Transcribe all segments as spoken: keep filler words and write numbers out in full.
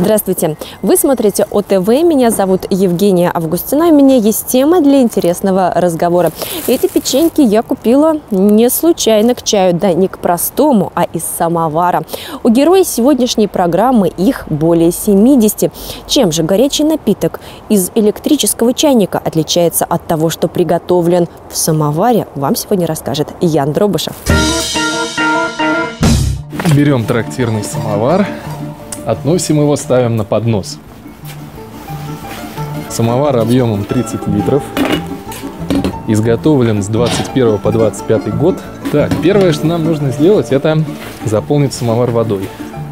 Здравствуйте! Вы смотрите О Т В. Меня зовут Евгения Августина. У меня есть тема для интересного разговора. Эти печеньки я купила не случайно к чаю, да не к простому, а из самовара. У героя сегодняшней программы их более семидесяти. Чем же горячий напиток из электрического чайника отличается от того, что приготовлен в самоваре, вам сегодня расскажет Ян Дробышев. Берем трактирный самовар, относим его, ставим на поднос. Самовар объемом тридцать литров, изготовлен с двадцать первого по двадцать пятый год. Так, первое, что нам нужно сделать, это заполнить самовар водой.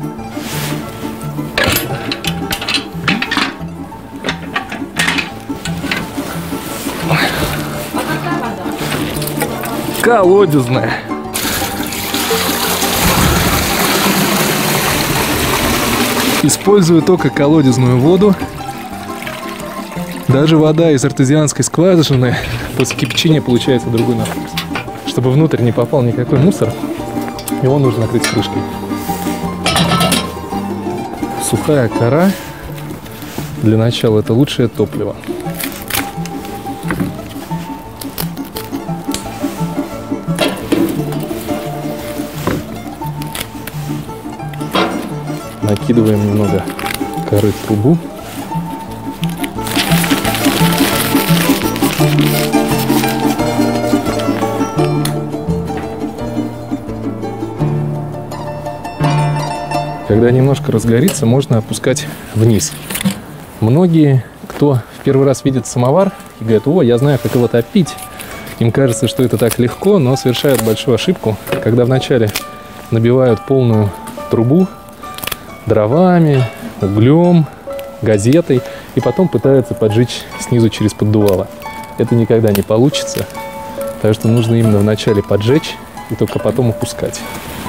Колодезная. Использую только колодезную воду. Даже вода из артезианской скважины после кипячения получается другой на вкус. Чтобы внутрь не попал никакой мусор, его нужно накрыть крышкой. Сухая кора для начала это лучшее топливо. Накидываем немного коры в трубу. Когда немножко разгорится, можно опускать вниз. Многие, кто в первый раз видит самовар и говорят: о, я знаю, как его топить. Им кажется, что это так легко, но совершают большую ошибку, когда вначале набивают полную трубу дровами, углем, газетой, и потом пытаются поджечь снизу через поддувало. Это никогда не получится, так что нужно именно вначале поджечь и только потом опускать.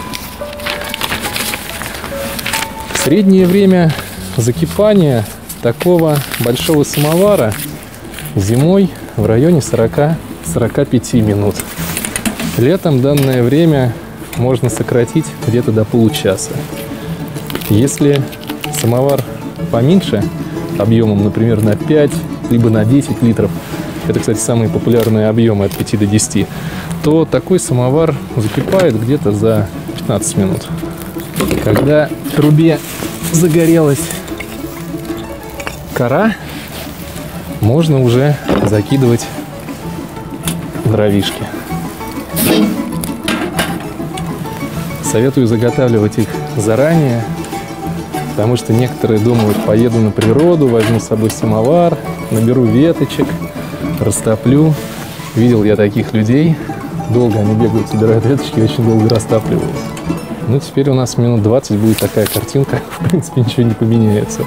Среднее время закипания такого большого самовара зимой в районе сорока-сорока пяти минут. Летом данное время можно сократить где-то до получаса. Если самовар поменьше, объемом, например, на пять, либо на десять литров, это, кстати, самые популярные объемы от пяти до десяти, то такой самовар закипает где-то за пятнадцать минут. Когда в трубе загорелась кора, можно уже закидывать дровишки. Советую заготавливать их заранее, потому что некоторые думают: поеду на природу, возьму с собой самовар, наберу веточек, растоплю. Видел я таких людей. Долго они бегают, собирают веточки, очень долго растапливают. Ну, теперь у нас минут двадцать будет такая картинка. В принципе, ничего не поменяется.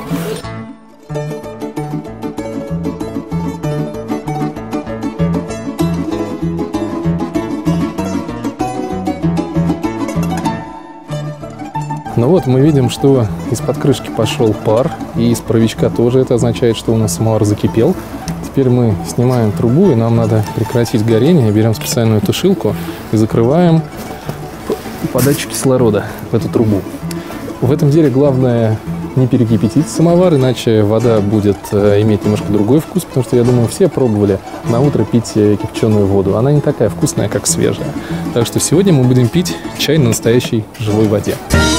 Ну вот, мы видим, что из-под крышки пошел пар, и из паровичка тоже. Это означает, что у нас самовар закипел. Теперь мы снимаем трубу, и нам надо прекратить горение. Берем специальную тушилку и закрываем подачу кислорода в эту трубу. В этом деле главное не перекипятить самовар, иначе вода будет иметь немножко другой вкус, потому что, я думаю, все пробовали на утро пить кипяченую воду. Она не такая вкусная, как свежая. Так что сегодня мы будем пить чай на настоящей живой воде.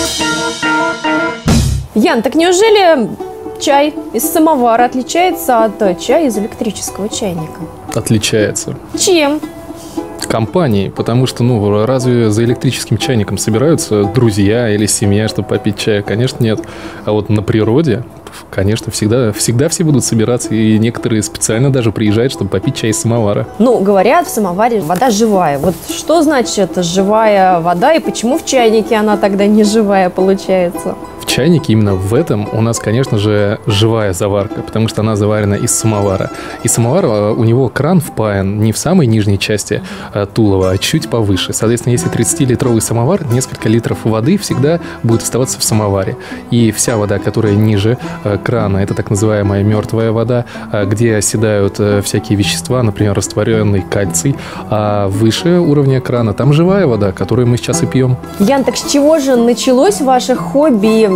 Ян, так неужели чай из самовара отличается от чая из электрического чайника? Отличается. Чем? Компанией, потому что, ну, разве за электрическим чайником собираются друзья или семья, чтобы попить чая? Конечно, нет. А вот на природе, конечно, всегда, всегда все будут собираться, и некоторые специально даже приезжают, чтобы попить чай из самовара. Ну, говорят, в самоваре вода живая. Вот что значит живая вода, и почему в чайнике она тогда не живая получается? В чайнике именно в этом у нас, конечно же, живая заварка, потому что она заварена из самовара. И самовар, у него кран впаян не в самой нижней части тулова, а чуть повыше. Соответственно, если тридцатилитровый самовар, несколько литров воды всегда будет оставаться в самоваре. И вся вода, которая ниже крана, это так называемая мертвая вода, где оседают всякие вещества, например, растворенный кальций. А выше уровня крана там живая вода, которую мы сейчас и пьем. Ян, так с чего же началось ваше хобби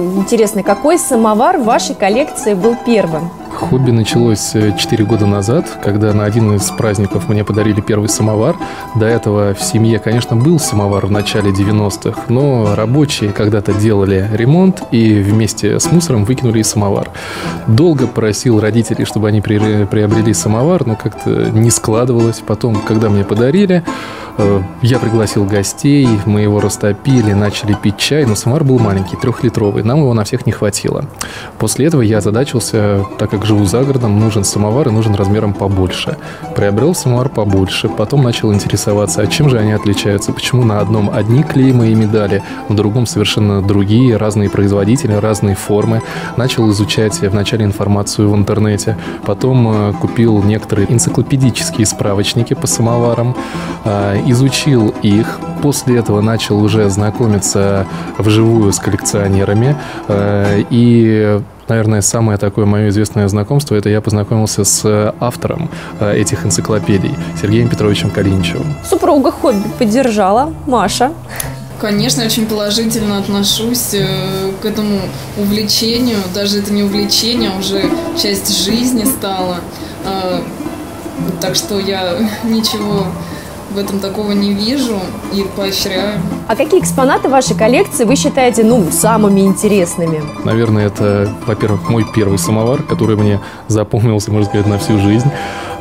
интересно, какой самовар в вашей коллекции был первым? Хобби началось четыре года назад, когда на один из праздников мне подарили первый самовар. До этого в семье, конечно, был самовар в начале девяностых, но рабочие когда-то делали ремонт и вместе с мусором выкинули и самовар. Долго просил родителей, чтобы они приобрели самовар, но как-то не складывалось. Потом, когда мне подарили, я пригласил гостей, мы его растопили, начали пить чай, но самовар был маленький, трехлитровый, нам его на всех не хватило. После этого я озадачился, так как живу за городом, нужен самовар и нужен размером побольше. Приобрел самовар побольше, потом начал интересоваться, а чем же они отличаются, почему на одном одни клеймы и медали, на другом совершенно другие, разные производители, разные формы. Начал изучать вначале информацию в интернете, потом купил некоторые энциклопедические справочники по самоварам, изучил их, после этого начал уже знакомиться вживую с коллекционерами. И, наверное, самое такое мое известное знакомство — это я познакомился с автором этих энциклопедий, Сергеем Петровичем Калиничевым. Супруга хобби поддержала, Маша. Конечно, очень положительно отношусь к этому увлечению. Даже это не увлечение, а уже часть жизни стала. Так что я ничего в этом такого не вижу и поощряю. А какие экспонаты вашей коллекции вы считаете, ну, самыми интересными? Наверное, это, во-первых, мой первый самовар, который мне запомнился, можно сказать, на всю жизнь.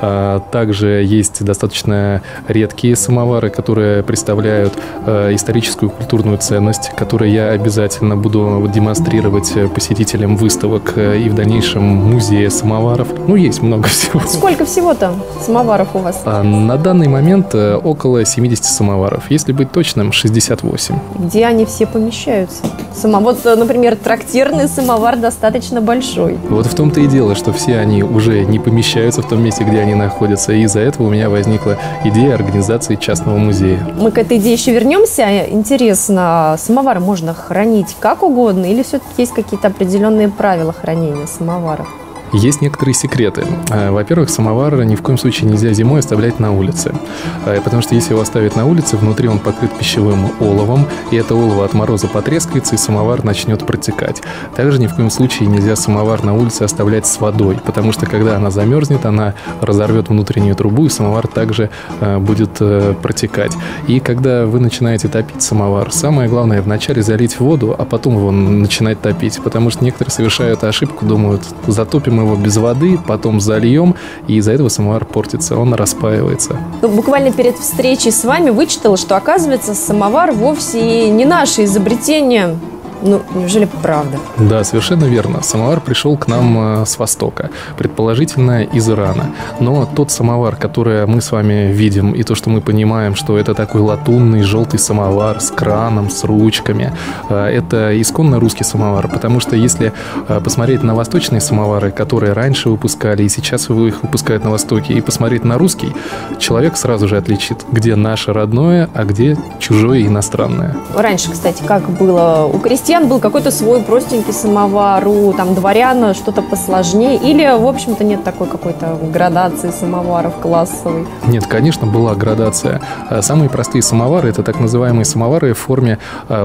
Также есть достаточно редкие самовары, которые представляют историческую и культурную ценность, которые я обязательно буду демонстрировать посетителям выставок и в дальнейшем музея самоваров. Ну, есть много всего. Сколько всего-то самоваров у вас? На данный момент около семьдесят самоваров. Если быть точным, шестьдесят восемь. Где они все помещаются? Само... Вот, например, трактирный самовар достаточно большой. Вот в том-то и дело, что все они уже не помещаются в том месте, где они находятся. И из-за этого у меня возникла идея организации частного музея. Мы к этой идее еще вернемся. Интересно, самовар можно хранить как угодно или все-таки есть какие-то определенные правила хранения самоваров? Есть некоторые секреты. Во-первых, самовар ни в коем случае нельзя зимой оставлять на улице. Потому что если его оставить на улице, внутри он покрыт пищевым оловом, и это олово от мороза потрескается, и самовар начнет протекать. Также ни в коем случае нельзя самовар на улице оставлять с водой, потому что когда она замерзнет, она разорвет внутреннюю трубу, и самовар также будет протекать. И когда вы начинаете топить самовар, самое главное вначале залить воду, а потом его начинать топить, потому что некоторые совершают ошибку, думают, затопим его без воды, потом зальем, и из-за этого самовар портится, он распаивается. Ну, буквально перед встречей с вами вычитала, что, оказывается, самовар вовсе не наше изобретение. Ну, неужели правда? Да, совершенно верно. Самовар пришел к нам с Востока, предположительно из Ирана. Но тот самовар, который мы с вами видим, и то, что мы понимаем, что это такой латунный желтый самовар с краном, с ручками, это исконно русский самовар. Потому что если посмотреть на восточные самовары, которые раньше выпускали, и сейчас их выпускают на Востоке, и посмотреть на русский, человек сразу же отличит, где наше родное, а где чужое и иностранное. Раньше, кстати, как было у крестьян, был какой-то свой простенький самовар, у там дворян что-то посложнее, или, в общем-то, нет такой какой-то градации самоваров классовой? Нет, конечно, была градация. Самые простые самовары — это так называемые самовары в форме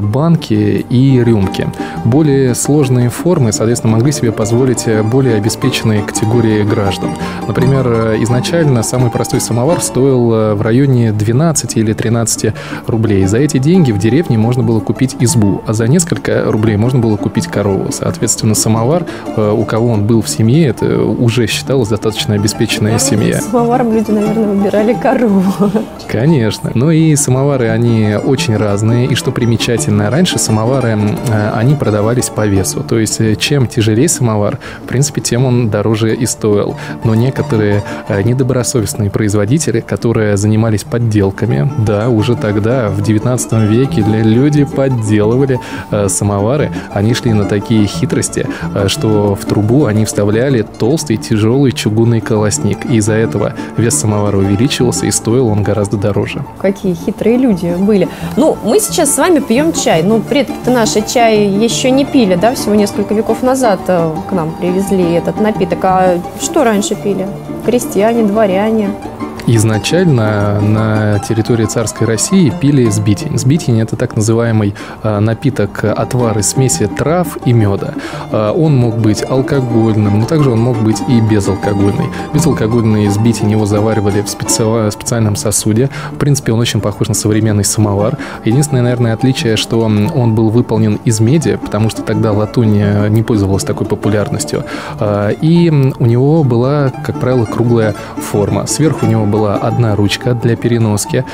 банки и рюмки. Более сложные формы, соответственно, могли себе позволить более обеспеченные категории граждан. Например, изначально самый простой самовар стоил в районе двенадцати или тринадцати рублей. За эти деньги в деревне можно было купить избу, а за несколько рублей можно было купить корову. Соответственно, самовар, у кого он был в семье, это уже считалось достаточно обеспеченная семья. Самоваром люди, наверное, выбирали корову. Конечно. Ну и самовары, они очень разные. И что примечательно, раньше самовары, они продавались по весу. То есть, чем тяжелее самовар, в принципе, тем он дороже и стоил. Но некоторые недобросовестные производители, которые занимались подделками, да, уже тогда, в девятнадцатом веке, люди подделывали самовары, они шли на такие хитрости, что в трубу они вставляли толстый тяжелый чугунный колосник. И из-за этого вес самовара увеличивался, и стоил он гораздо дороже. Какие хитрые люди были. Ну, мы сейчас с вами пьем чай. Ну, предки-то наши чай еще не пили, да? Всего несколько веков назад к нам привезли этот напиток. А что раньше пили? Крестьяне, дворяне? Изначально на территории царской России пили сбитень. Сбитень – это так называемый напиток, отвар из смеси трав и меда. Он мог быть алкогольным, но также он мог быть и безалкогольный. Безалкогольный сбитень его заваривали в специальном сосуде. В принципе, он очень похож на современный самовар. Единственное, наверное, отличие, что он был выполнен из меди, потому что тогда латунь не пользовалась такой популярностью. И у него была, как правило, круглая форма. Сверху у него была одна ручка для переноски,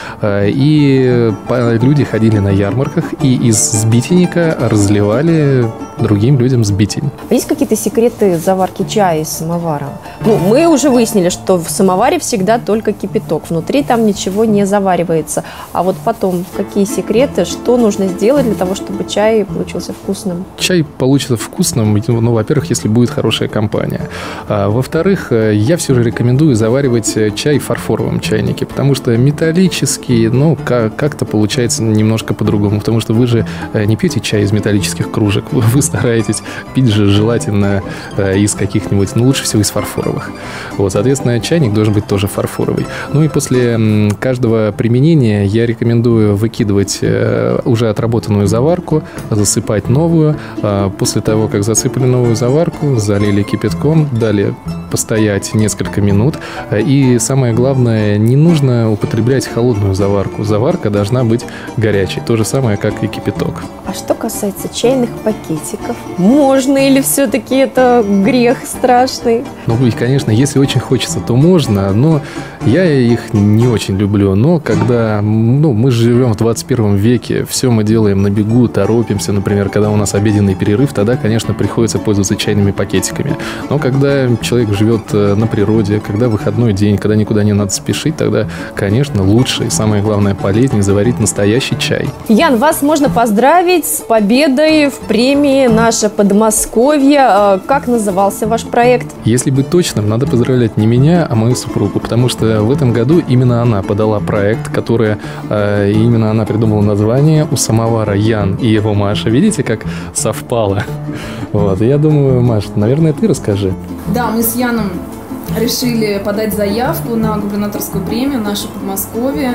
и люди ходили на ярмарках и из сбитенника разливали другим людям сбитень. А есть какие-то секреты заварки чая из самовара? Ну, мы уже выяснили, что в самоваре всегда только кипяток, внутри там ничего не заваривается. А вот потом, какие секреты, что нужно сделать для того, чтобы чай получился вкусным? Чай получится вкусным, ну, во-первых, если будет хорошая компания. А, во-вторых, я все же рекомендую заваривать чай в фарфоровом чайнике, потому что металлический, ну, как-то получается немножко по-другому, потому что вы же не пьете чай из металлических кружек, вы стараетесь пить же желательно из каких-нибудь, ну, лучше всего из фарфоровых. Вот, соответственно, чайник должен быть тоже фарфоровый. Ну и после каждого применения я рекомендую выкидывать уже отработанную заварку, засыпать новую. После того, как засыпали новую заварку, залили кипятком, дали постоять несколько минут. И самое главное, не нужно употреблять холодную заварку. Заварка должна быть горячей. То же самое, как и кипяток. А что касается чайных пакетиков, можно или все-таки это грех страшный? Ну, конечно, если очень хочется, то можно, но я их не очень люблю. Но когда, ну, мы живем в двадцать первом веке, все мы делаем на бегу, торопимся, например, когда у нас обеденный перерыв, тогда, конечно, приходится пользоваться чайными пакетиками. Но когда человек живет на природе, когда выходной день, когда никуда не надо спешить, тогда, конечно, лучше и, самое главное, полезнее заварить настоящий чай. Ян, вас можно поздравить с победой в премии «Наше Подмосковье». Как назывался ваш проект? Если быть точным, надо поздравлять не меня, а мою супругу, потому что в этом году именно она подала проект, который, э, именно она придумала название «У самовара Ян и его Маша». Видите, как совпало? Вот, я думаю, Маш, наверное, ты расскажи. Да, мы с Яном решили подать заявку на губернаторскую премию «Наше Подмосковье».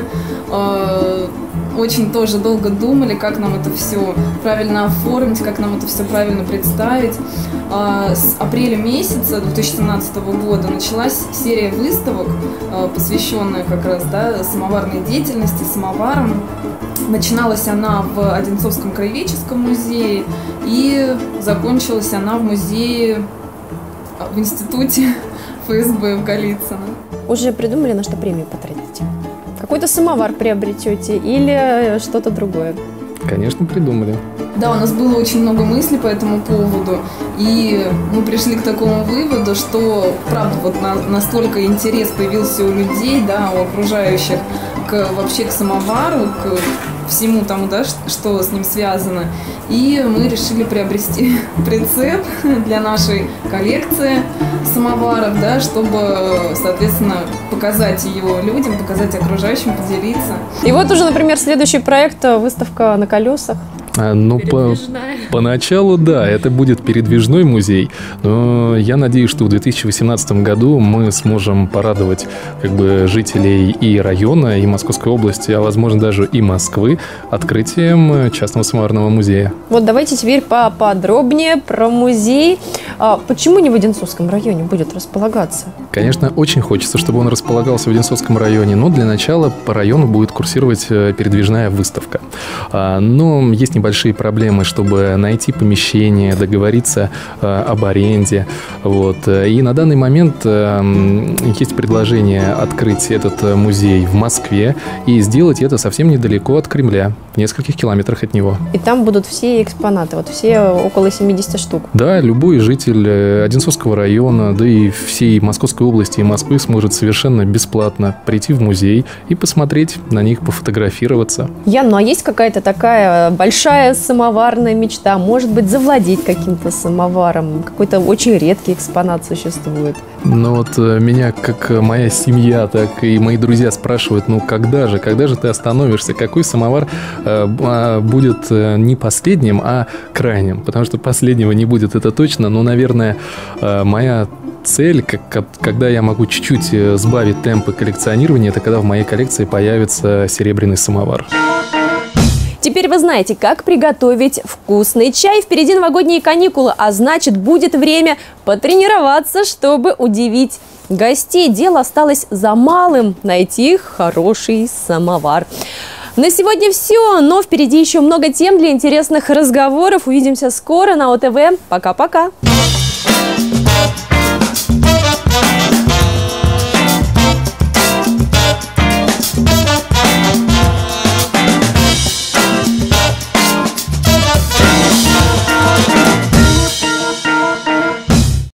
Очень тоже долго думали, как нам это все правильно оформить, как нам это все правильно представить. С апреля месяца две тысячи семнадцатого года началась серия выставок, посвященная как раз, да, самоварной деятельности, самоварам. Начиналась она в Одинцовском краеведческом музее и закончилась она в музее, в институте ФСБ в Голицыно. Уже придумали, на что премию потратите? Какой-то самовар приобретете или что-то другое? Конечно, придумали. Да, у нас было очень много мыслей по этому поводу, и мы пришли к такому выводу, что, правда, вот на, настолько интерес появился у людей, да, у окружающих, к, вообще к самовару, к всему тому, да, что с ним связано. И мы решили приобрести прицеп для нашей коллекции самоваров, да, чтобы, соответственно, показать ее людям, показать окружающим, поделиться. И вот уже, например, следующий проект – выставка на колесах. Ну, по, поначалу, да, это будет передвижной музей, но я надеюсь, что в две тысячи восемнадцатом году мы сможем порадовать как бы жителей и района, и Московской области, а возможно даже и Москвы открытием частного самоварного музея. Вот давайте теперь поподробнее про музей. А почему не в Одинцовском районе будет располагаться? Конечно, очень хочется, чтобы он располагался в Одинцовском районе, но для начала по району будет курсировать передвижная выставка. Но есть небольшие проблемы, чтобы найти помещение, договориться об аренде. Вот. И на данный момент есть предложение открыть этот музей в Москве и сделать это совсем недалеко от Кремля, в нескольких километрах от него. И там будут все экспонаты, вот все около семидесяти штук. Да, любой житель Одинцовского района, да и всей Московской области и Москвы сможет совершенно бесплатно прийти в музей и посмотреть на них, пофотографироваться. Ян, ну а есть какая-то такая большая самоварная мечта? Может быть, завладеть каким-то самоваром? Какой-то очень редкий экспонат существует. Ну вот меня, как моя семья, так и мои друзья спрашивают, ну когда же, когда же ты остановишься? Какой самовар э, будет не последним, а крайним? Потому что последнего не будет, это точно. Но, наверное, э, моя цель, как, когда я могу чуть-чуть сбавить темпы коллекционирования, это когда в моей коллекции появится серебряный самовар. Теперь вы знаете, как приготовить вкусный чай. Впереди новогодние каникулы, а значит, будет время потренироваться, чтобы удивить гостей. Дело осталось за малым – найти хороший самовар. На сегодня все, но впереди еще много тем для интересных разговоров. Увидимся скоро на ОТВ. Пока-пока.